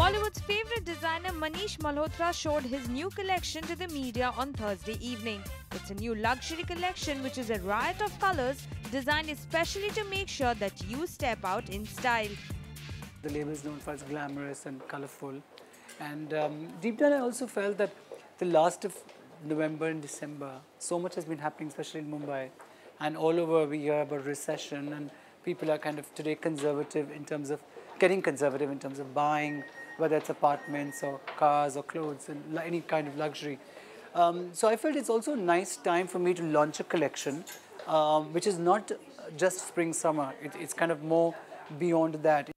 Bollywood's favorite designer Manish Malhotra showed his new collection to the media on Thursday evening. It's a new luxury collection which is a riot of colors designed especially to make sure that you step out in style. The label is known for its glamorous and colorful. And deep down I also felt that the last of November and December, so much has been happening, especially in Mumbai. And all over we hear about recession, and people are kind of today conservative in terms of getting conservative in terms of buying, whether it's apartments or cars or clothes and any kind of luxury. So I felt it's also a nice time for me to launch a collection, which is not just spring summer. It's kind of more beyond that.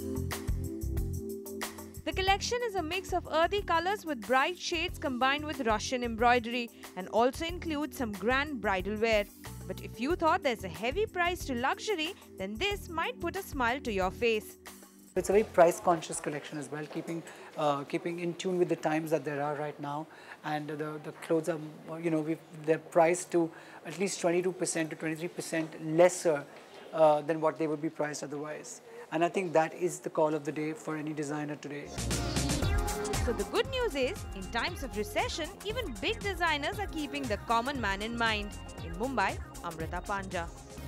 The collection is a mix of earthy colors with bright shades combined with Russian embroidery and also includes some grand bridal wear. But if you thought there's a heavy price to luxury, then this might put a smile to your face. It's a very price-conscious collection as well, keeping in tune with the times that there are right now. And the clothes are, they're priced to at least 22% to 23% lesser than what they would be priced otherwise. And I think that is the call of the day for any designer today. So the good news is, in times of recession, even big designers are keeping the common man in mind. In Mumbai, Amrita Panja.